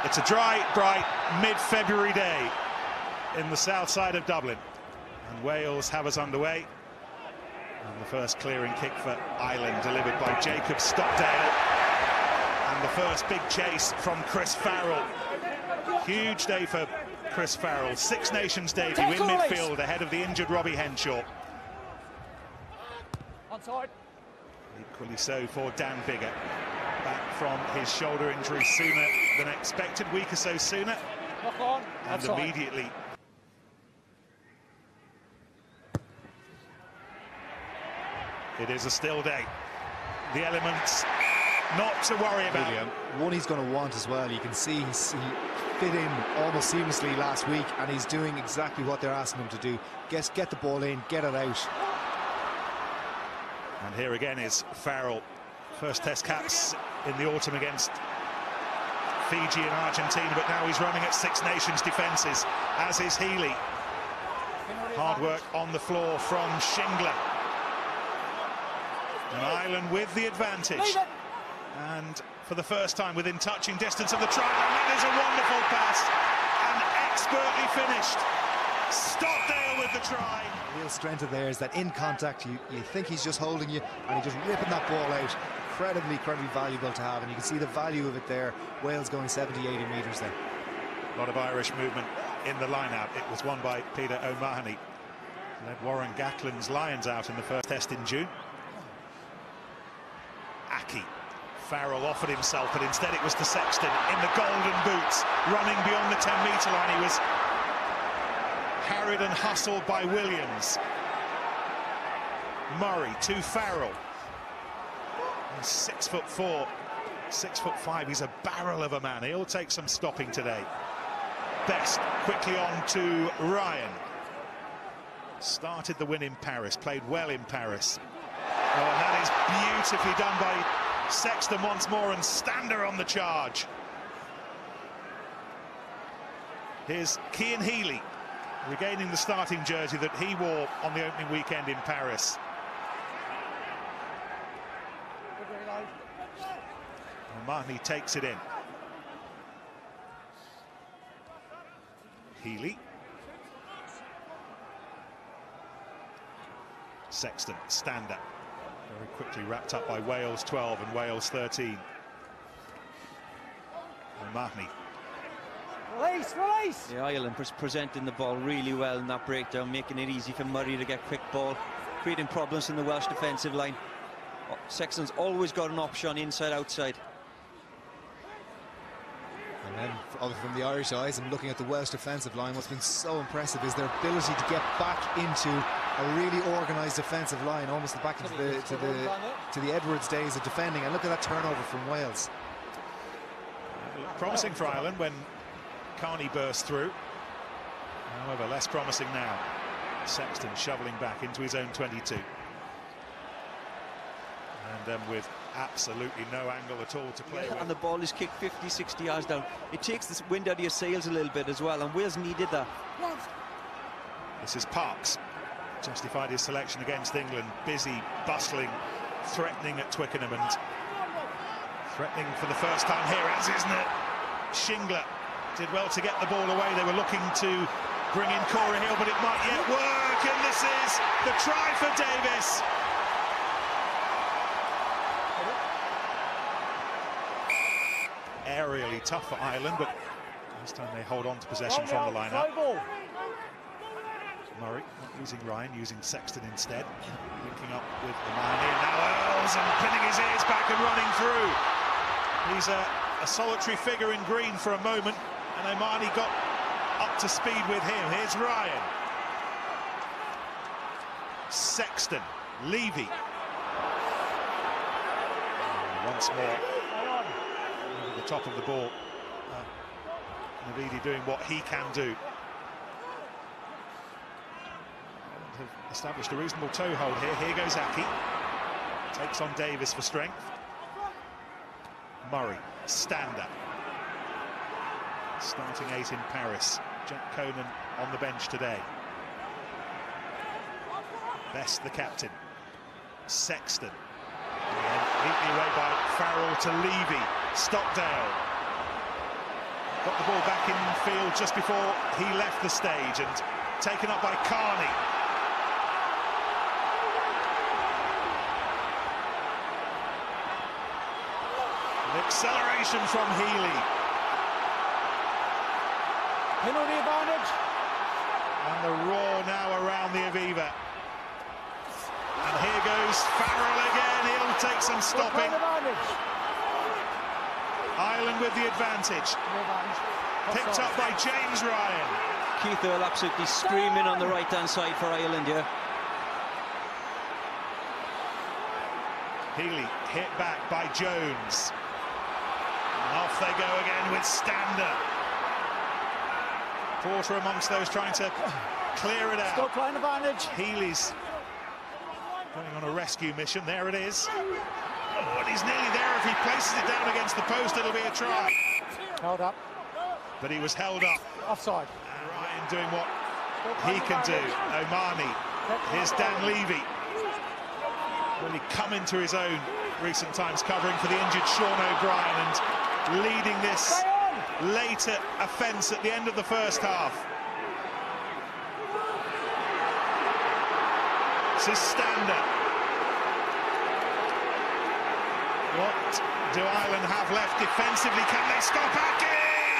It's a dry, bright, mid-February day in the south side of Dublin. And Wales have us underway. And the first clearing kick for Ireland delivered by Jacob Stockdale. And the first big chase from Chris Farrell. Huge day for Chris Farrell. Six Nations debut in midfield ahead of the injured Robbie Henshaw. Onside. Equally so for Dan Biggar. Back from his shoulder injury sooner than expected, week or so sooner. Knock on. And Outside. immediately it is a still day. The elements not to worry about. One he's going to want as well. You can see he fit in almost seamlessly last week, and he's doing exactly what they're asking him to do. Get the ball in, get it out. And here again is Farrell. First test caps in the autumn against Fiji and Argentina, but now he's running at Six Nations defences, as is Healy. Hard work on the floor from Shingler. And Ireland with the advantage. And for the first time within touching distance of the try line, that is a wonderful pass and expertly finished. Stockdale with the try. The real strength of there is that in contact, you think he's just holding you, and he's just ripping that ball out. Incredibly valuable to have, and you can see the value of it there. Wales going 70-80 metres there. A lot of Irish movement in the line-out. It was won by Peter O'Mahony. Led Warren Gatland's Lions out in the first test in June. Aki. Farrell offered himself, but instead it was to Sexton in the golden boots, running beyond the 10-metre line. He was harried and hustled by Williams. Murray to Farrell. He's 6'4", 6'5". He's a barrel of a man. He'll take some stopping today. Best quickly on to Ryan. Started the win in Paris, played well in Paris. Oh, and that is beautifully done by Sexton once more, and Stander on the charge. Here's Cian Healy, regaining the starting jersey that he wore on the opening weekend in Paris. Mahoney takes it in. Healy. Sexton, Stander. Very quickly wrapped up by Wales 12 and Wales 13. Mahoney. Release! Yeah, Ireland presenting the ball really well in that breakdown, making it easy for Murray to get quick ball, creating problems in the Welsh defensive line. Sexton's always got an option inside-outside. And then, from the Irish eyes and looking at the Welsh defensive line, what's been so impressive is their ability to get back into a really organised defensive line, almost back into the Edwards days of defending. And look at that turnover from Wales. Promising for Ireland when Carney burst through. However, less promising now. Sexton shoveling back into his own 22. And with absolutely no angle at all to play with. And the ball is kicked 50-60 yards down. It takes the wind out of your sails a little bit as well, and Wales needed that. This is Parks. Justified his selection against England. Busy, bustling, threatening at Twickenham, and threatening for the first time here, as isn't it? Shingler did well to get the ball away. They were looking to bring in Corey Hill, but it might yet work, and this is the try for Davis. Aerially tough for Ireland, but this time they hold on to possession from the line-up. Murray not using Ryan, using Sexton instead. Linking up with O'Mahony, and now Earls, and pinning his ears back and running through. He's a solitary figure in green for a moment, and O'Mahony got up to speed with him. Here's Ryan. Sexton, Levy. Once more. Over the top of the ball. Navidi doing what he can do. Have established a reasonable toehold here. Here goes Aki. Takes on Davis for strength. Murray, Stander. Starting 8 in Paris. Jack Conan on the bench today. Best the captain. Sexton. And neatly away by Farrell to Levy. Stockdale. Got the ball back in field just before he left the stage and taken up by Carney. The acceleration from Healy. Penalty advantage. And the roar now around the Aviva. And here goes Farrell again. He'll take some stopping. Ireland with the advantage. Picked up by James Ryan. Keith Earl absolutely screaming on the right-hand side for Ireland here. Healy hit back by Jones. And off they go again with Stander. Porter amongst those trying to clear it out. Stop line advantage. Healy's going on a rescue mission. There it is. Oh, and he's nearly there. If he places it down against the post, it'll be a try. Held up. But he was held up. Offside. And Ryan doing what he can do. Omani. Here's Dan Levy. Really come into his own recent times, covering for the injured Sean O'Brien and leading this later offence at the end of the first half. This is Stander. What do Ireland have left defensively? Can they stop Aki?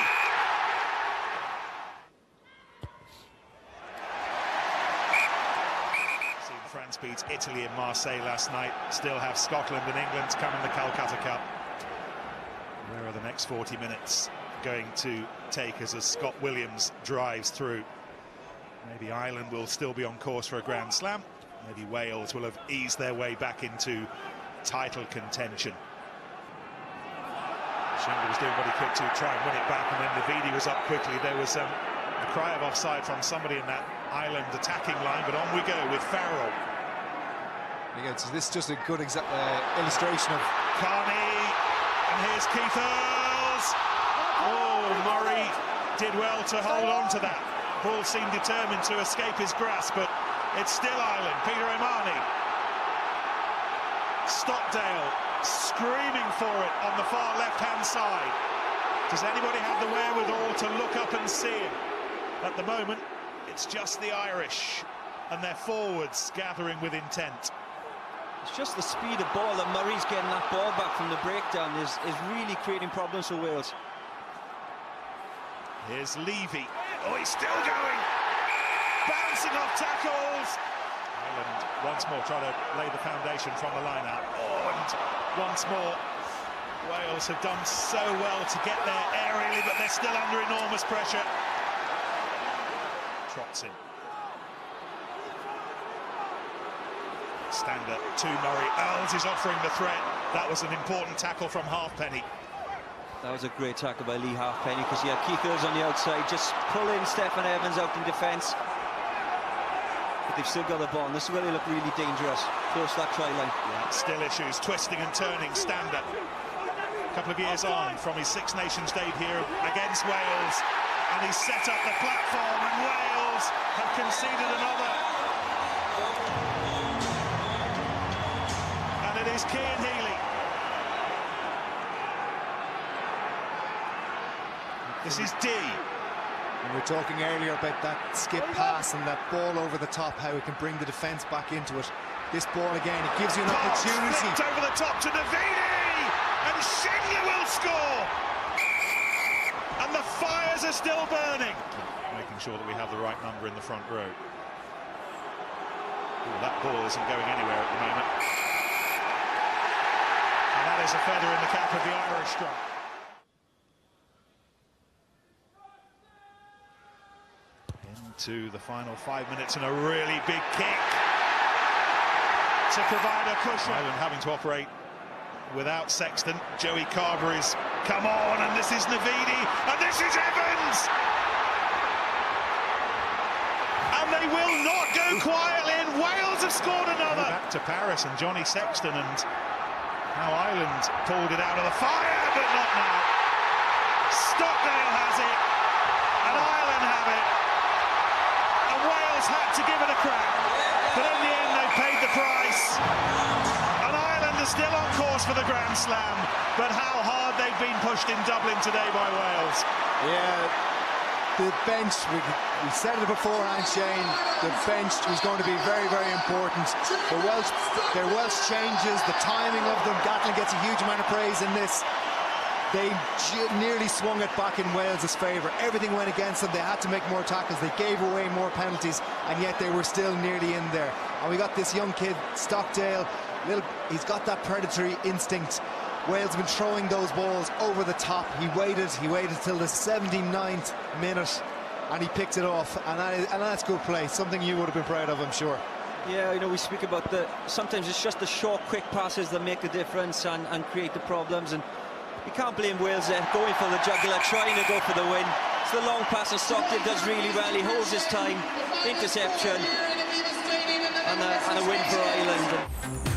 Seen France beat Italy in Marseille last night. Still have Scotland and England to come in the Calcutta Cup. Where are the next 40 minutes going to take us as Scott Williams drives through? Maybe Ireland will still be on course for a Grand Slam. Maybe Wales will have eased their way back into title contention. Shinga was doing what he could to try and win it back, and then Navidi was up quickly. There was a cry of offside from somebody in that Ireland attacking line, but on we go with Farrell. Again, so this is just a good illustration of Carney, and here's Keith Earls. Oh, Murray did well to hold on to that. Ball seemed determined to escape his grasp, but it's still Ireland. Peter Omani. Stockdale screaming for it on the far left-hand side. Does anybody have the wherewithal to look up and see him? At the moment, it's just the Irish and their forwards gathering with intent. It's just the speed of ball that Murray's getting that ball back from the breakdown is really creating problems for Wales. Here's Levy. Oh, he's still going. Bouncing off tackles. Ireland once more trying to lay the foundation from the line-out. Oh, and once more, Wales have done so well to get there aerially, but they're still under enormous pressure. Trots in. Stander to Murray. Earls is offering the threat. That was an important tackle from Halfpenny. That was a great tackle by Lee Halfpenny, because he had Keith Earls on the outside, just pulling Stephen Evans out in defence. But they've still got the ball, and this is where they look really dangerous, close to that try line. Yeah, still issues, twisting and turning. Stander, a couple of years on from his Six Nations debut here against Wales, and he's set up the platform, and Wales have conceded another. And it is Cian Healy. This is D. And we were talking earlier about that skip pass and that ball over the top, how it can bring the defence back into it. This ball again, it gives you an opportunity. Flipped over the top to Navidi, and Shinga will score. And the fires are still burning. Making sure that we have the right number in the front row. Ooh, that ball isn't going anywhere at the moment. And that is a feather in the cap of the Irish strike. Into the final 5 minutes, and a really big kick to provide a cushion. Ireland having to operate without Sexton. Joey Carver is come on, and this is Navidi, and this is Evans, and they will not go quietly, and Wales have scored another. Back to Paris and Johnny Sexton, and how Ireland pulled it out of the fire, but not now. Stockdale has it, and Ireland have it. Wales had to give it a crack, but in the end they paid the price, and Ireland are still on course for the Grand Slam, but how hard they've been pushed in Dublin today by Wales. Yeah, the bench, we said it beforehand, Shane, the bench was going to be very, very important. Their Welsh changes, the timing of them, Gatland gets a huge amount of praise in this. They nearly swung it back in Wales' favour. Everything went against them. They had to make more tackles. They gave away more penalties, and yet they were still nearly in there. And we got this young kid, Stockdale. He's got that predatory instinct. Wales have been throwing those balls over the top. He waited till the 79th minute, and he picked it off. And that's good play. Something you would have been proud of, I'm sure. Yeah, you know, we speak about sometimes it's just the short, quick passes that make the difference and create the problems. And you can't blame Wales there, going for the jugular, trying to go for the win. It's the long pass, and Stockdale does really well. He holds his time, interception, and a win for Ireland.